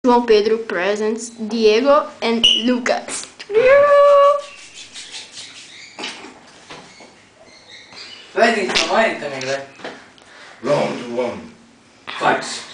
João Pedro presents Diego and Lucas. Vai, tem que tomar também, vai. Round one. Fight.